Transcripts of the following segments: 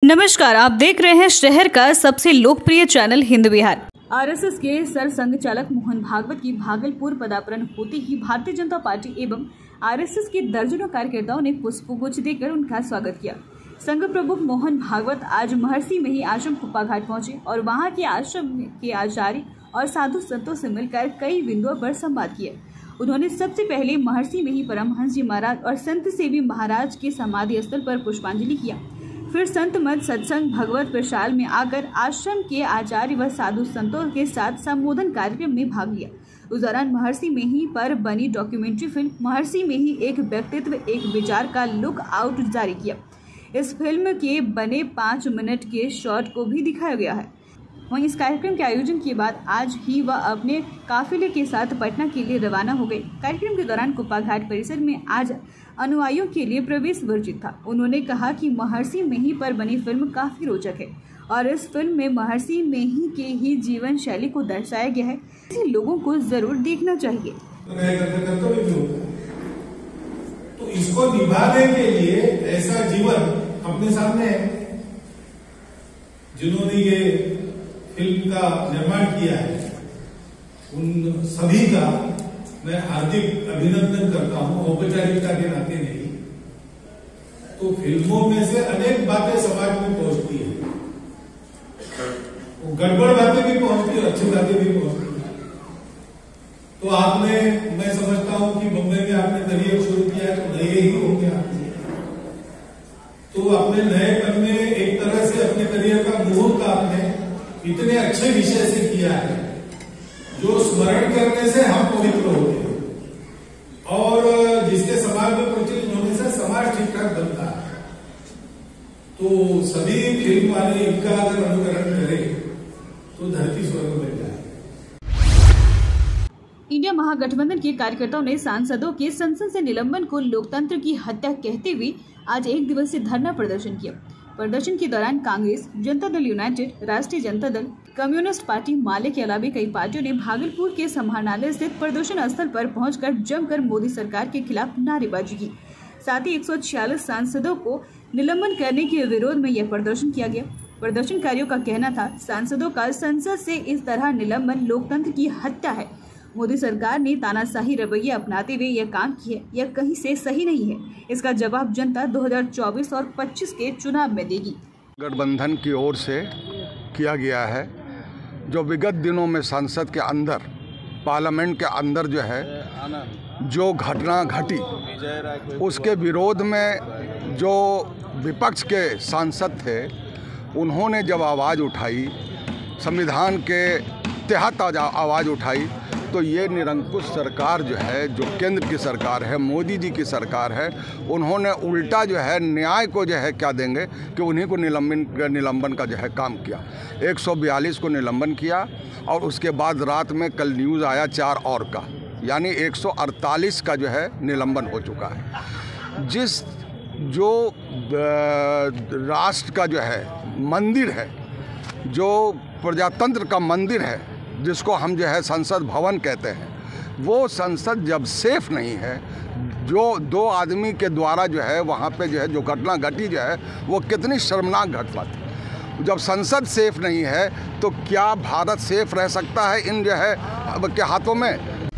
नमस्कार, आप देख रहे हैं शहर का सबसे लोकप्रिय चैनल हिंद विहार। आरएसएस के सरसंघ चालक मोहन भागवत की भागलपुर पदार्पण होते ही भारतीय जनता पार्टी एवं आरएसएस के दर्जनों कार्यकर्ताओं ने पुष्पगुच्छ देकर उनका स्वागत किया। संघ प्रमुख मोहन भागवत आज महर्षि में ही आश्रम कुप्पा घाट पहुंचे और वहां के आश्रम के आचार्य और साधु संतों से मिलकर कई बिंदुओं पर संवाद किया। उन्होंने सबसे पहले महर्षि में ही परमहंस जी महाराज और संत सेवी महाराज के समाधि स्थल पर पुष्पांजलि किया। फिर संत मत सत्संग भगवत प्रशाल में आकर आश्रम के आचार्य व साधु संतों के साथ संबोधन कार्यक्रम में भाग लिया। उस दौरान महर्षि में ही पर बनी डॉक्यूमेंट्री फिल्म महर्षि में ही एक व्यक्तित्व एक विचार का लुक आउट जारी किया। इस फिल्म के बने 5 मिनट के शॉट को भी दिखाया गया है। वहीं इस कार्यक्रम के आयोजन के बाद आज ही वह अपने काफिले के साथ पटना के लिए रवाना हो गए। कार्यक्रम के दौरान कुप्पा घाट परिसर में आज अनुयायियों के लिए प्रवेश वर्जित था। उन्होंने कहा कि महर्षि में ही पर बनी फिल्म काफी रोचक है और इस फिल्म में महर्षि में ही के ही जीवन शैली को दर्शाया गया है। इसे लोगों को जरूर देखना चाहिए। तो इसको निभाने के लिए ऐसा जीवन अपने सामने जिन्होंने ये फिल्म का निर्माण किया है उन सभी का मैं हार्दिक अभिनंदन करता हूं। औपचारिकता के नाते नहीं तो फिल्मों में से अनेक बातें समाज में पहुंचती है, वो गड़बड़ बातें भी पहुंचती है, अच्छी बातें भी पहुंचती है। तो आपने, मैं समझता हूं कि मुंबई में आपने करियर शुरू किया है तो नए ही होंगे आपने, तो अपने नएपन में एक तरह से अपने करियर का मुहूर्त आपने इतने अच्छे विषय से किया है जो स्मरण करने से हम पवित्र होते हैं और जिसके समाज में प्रचलित होने से समाज ठीक ठाक बनता है। तो सभी फिल्म वाले इनका अगर अनुकरण करें तो धरती स्वर्ग बन जाए। इंडिया महागठबंधन के कार्यकर्ताओं ने सांसदों के संसद से निलंबन को लोकतंत्र की हत्या कहते हुए आज 1 दिवसीय धरना प्रदर्शन किया। प्रदर्शन के दौरान कांग्रेस, जनता दल यूनाइटेड, राष्ट्रीय जनता दल, कम्युनिस्ट पार्टी माले के अलावा कई पार्टियों ने भागलपुर के समाहरणालय स्थित प्रदर्शन स्थल पर पहुंचकर जमकर मोदी सरकार के खिलाफ नारेबाजी की। साथ ही 146 सांसदों को निलंबन करने के विरोध में यह प्रदर्शन किया गया। प्रदर्शनकारियों का कहना था, सांसदों का संसद से इस तरह निलंबन लोकतंत्र की हत्या है। मोदी सरकार ने तानाशाही रवैया अपनाते हुए यह काम किया, यह कहीं से सही नहीं है। इसका जवाब जनता 2024 और 25 के चुनाव में देगी। गठबंधन की ओर से किया गया है जो विगत दिनों में संसद के अंदर, पार्लियामेंट के अंदर जो है जो घटना घटी उसके विरोध में जो विपक्ष के सांसद थे उन्होंने जब आवाज़ उठाई, संविधान के तहत आवाज़ उठाई, तो ये निरंकुश सरकार जो है, जो केंद्र की सरकार है, मोदी जी की सरकार है, उन्होंने उल्टा जो है न्याय को जो है क्या देंगे कि उन्हीं को निलंबन का जो है काम किया। 142 को निलंबन किया और उसके बाद रात में कल न्यूज़ आया 4 और का, यानी 148 का जो है निलंबन हो चुका है। जिस जो राष्ट्र का जो है मंदिर है, जो प्रजातंत्र का मंदिर है, जिसको हम जो है संसद भवन कहते हैं, वो संसद जब सेफ नहीं है, जो 2 आदमी के द्वारा जो है वहाँ पे जो है जो घटना घटी जो है वो कितनी शर्मनाक घटना थी। जब संसद सेफ नहीं है तो क्या भारत सेफ रह सकता है इन जो है के हाथों में?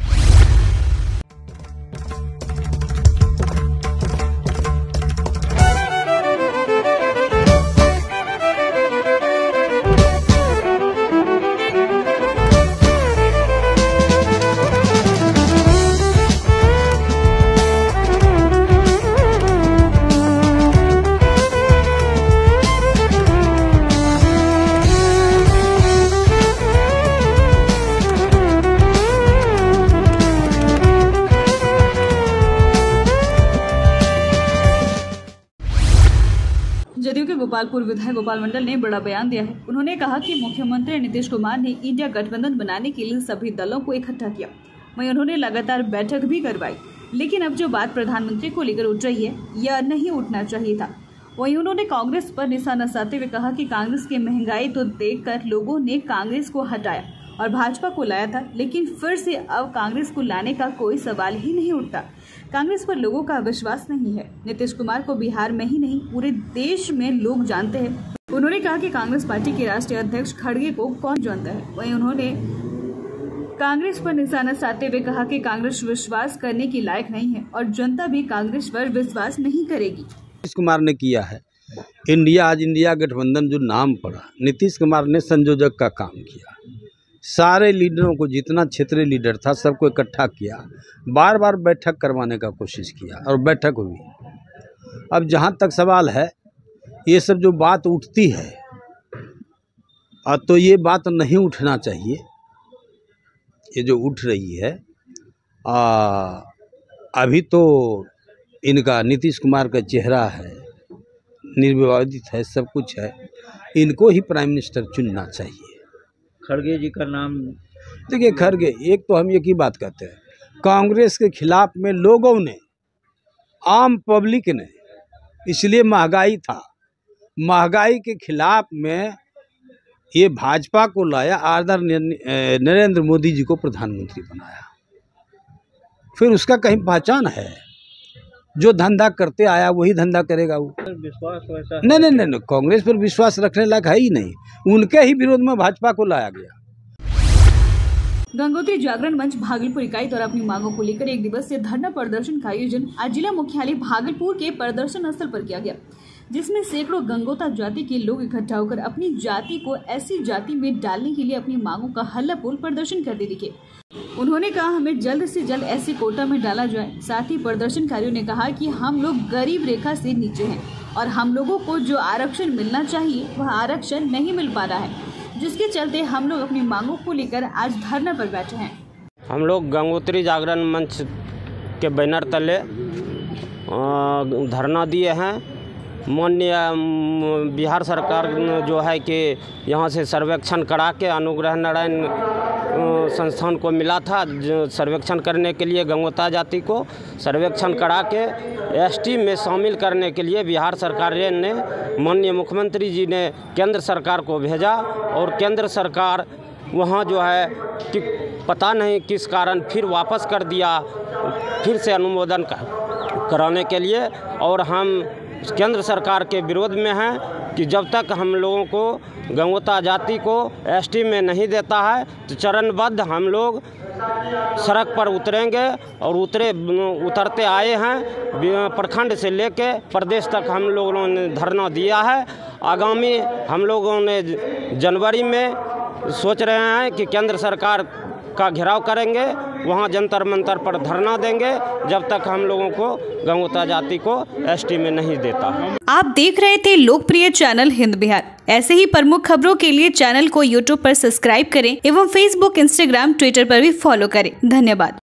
जदयू के गोपालपुर विधायक गोपाल मंडल ने बड़ा बयान दिया है। उन्होंने कहा कि मुख्यमंत्री नीतीश कुमार ने इंडिया गठबंधन बनाने के लिए सभी दलों को इकट्ठा किया। वहीं उन्होंने लगातार बैठक भी करवाई, लेकिन अब जो बात प्रधानमंत्री को लेकर उठ रही है यह नहीं उठना चाहिए था। वहीं उन्होंने कांग्रेस पर निशाना साधते हुए कहा कि कांग्रेस की महंगाई तो देखकर लोगों ने कांग्रेस को हटाया और भाजपा को लाया था, लेकिन फिर से अब कांग्रेस को लाने का कोई सवाल ही नहीं उठता। कांग्रेस पर लोगों का विश्वास नहीं है। नीतीश कुमार को बिहार में ही नहीं पूरे देश में लोग जानते हैं। उन्होंने कहा कि कांग्रेस पार्टी के राष्ट्रीय अध्यक्ष खड़गे को कौन जानता है। वहीं उन्होंने कांग्रेस पर निशाना साधते हुए कहा कि कांग्रेस विश्वास करने की लायक नहीं है और जनता भी कांग्रेस पर विश्वास नहीं करेगी। नीतीश कुमार ने किया है इंडिया, आज इंडिया गठबंधन जो नाम पड़ा, नीतीश कुमार ने संयोजक का काम किया। सारे लीडरों को, जितना क्षेत्रीय लीडर था सबको इकट्ठा किया, बार बार बैठक करवाने का कोशिश किया और बैठक हुई। अब जहाँ तक सवाल है, ये सब जो बात उठती है तो ये बात नहीं उठना चाहिए। ये जो उठ रही है अभी तो इनका नीतीश कुमार का चेहरा है, निर्विवादित है, सब कुछ है, इनको ही प्राइम मिनिस्टर चुनना चाहिए। खड़गे जी का नाम, देखिए खड़गे, एक तो हम एक ही बात कहते हैं, कांग्रेस के खिलाफ में लोगों ने, आम पब्लिक ने, इसलिए महंगाई था, महंगाई के खिलाफ में ये भाजपा को लाया, आदरणीय नरेंद्र मोदी जी को प्रधानमंत्री बनाया। फिर उसका कहीं पहचान है? जो धंधा करते आया वही धंधा करेगा वो। विश्वास वैसा नहीं, कांग्रेस पर विश्वास रखने लायक है ही नहीं। उनके ही विरोध में भाजपा को लाया गया। गंगोत्री जागरण मंच भागलपुर इकाई द्वारा अपनी मांगों को लेकर एक दिवसीय धरना प्रदर्शन का आयोजन आज जिला मुख्यालय भागलपुर के प्रदर्शन स्थल पर किया गया, जिसमें सैकड़ों गंगोता जाति के लोग इकट्ठा होकर अपनी जाति को ऐसी जाति में डालने के लिए अपनी मांगों का हल्लाबोल प्रदर्शन करते दिखे। उन्होंने कहा, हमें जल्द से जल्द ऐसी कोटा में डाला जाए। साथ ही प्रदर्शनकारियों ने कहा कि हम लोग गरीब रेखा से नीचे हैं और हम लोगों को जो आरक्षण मिलना चाहिए वह आरक्षण नहीं मिल पा रहा है, जिसके चलते हम लोग अपनी मांगों को लेकर आज धरना पर बैठे हैं। हम लोग गंगोत्री जागरण मंच के बैनर तले धरना दिए हैं। माननीय बिहार सरकार जो है कि यहाँ से सर्वेक्षण करा के अनुग्रह नारायण संस्थान को मिला था जो सर्वेक्षण करने के लिए गंगोता जाति को सर्वेक्षण करा के एसटी में शामिल करने के लिए बिहार सरकार ने, माननीय मुख्यमंत्री जी ने केंद्र सरकार को भेजा और केंद्र सरकार वहाँ जो है कि पता नहीं किस कारण फिर वापस कर दिया, फिर से अनुमोदन कराने के लिए। और हम केंद्र सरकार के विरोध में हैं कि जब तक हम लोगों को गंगोता जाति को एसटी में नहीं देता है तो चरणबद्ध हम लोग सड़क पर उतरेंगे और उतरते आए हैं। प्रखंड से लेके प्रदेश तक हम लोगों ने धरना दिया है। आगामी हम लोगों ने जनवरी में सोच रहे हैं कि केंद्र सरकार का घेराव करेंगे, वहां जंतर मंतर पर धरना देंगे जब तक हम लोगों को गंगोता जाति को एसटी में नहीं देता। आप देख रहे थे लोकप्रिय चैनल हिंद बिहार। ऐसे ही प्रमुख खबरों के लिए चैनल को यूट्यूब पर सब्सक्राइब करें एवं फेसबुक, इंस्टाग्राम, ट्विटर पर भी फॉलो करें। धन्यवाद।